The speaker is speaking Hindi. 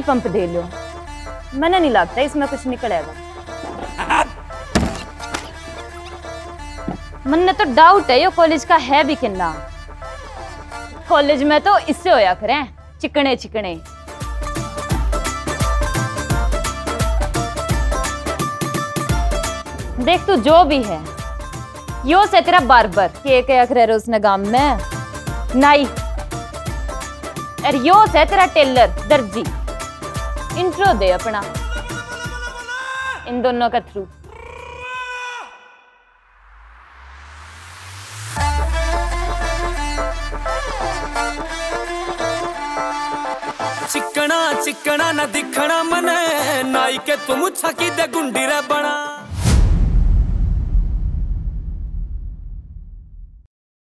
पंप दे लो, मैंने नहीं लगता इसमें कुछ निकलेगा। मन तो डाउट है ये कॉलेज का है भी किन्ना। कॉलेज में तो इससे होया करें चिकने चिकने। देख तू जो भी है, यो से तेरा बार्बर के करे उसने गांव में नाई, और यो से तेरा टेलर दर्जी। इंट्रो दे अपना इन दोनों का थ्रू। चिकना चिकना न दिखना मने नाई के तुम छकी दे गुंडी रे बना।